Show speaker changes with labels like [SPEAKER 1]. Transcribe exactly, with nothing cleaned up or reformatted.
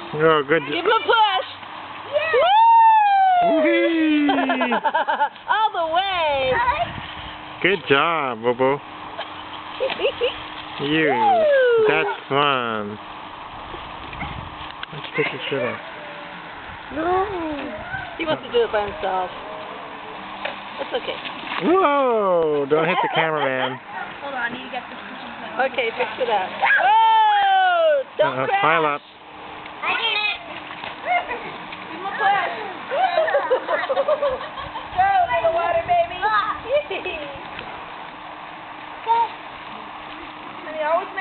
[SPEAKER 1] Oh, good.
[SPEAKER 2] Give him a push.
[SPEAKER 1] Woo!
[SPEAKER 2] All the way.
[SPEAKER 1] Good job, Bobo. You.
[SPEAKER 2] Woo!
[SPEAKER 1] That's fun. Let's take your shirt off.
[SPEAKER 2] No. He wants to do it by himself. It's okay.
[SPEAKER 1] Whoa! Don't hit the cameraman.
[SPEAKER 3] Hold on, I need to get this cushion put.
[SPEAKER 2] Okay, fix it up. Whoa! Don't
[SPEAKER 1] Uh,
[SPEAKER 2] crash.
[SPEAKER 1] pile up.
[SPEAKER 3] I did it.
[SPEAKER 2] Give him a push. Go, little water baby. Honey, always make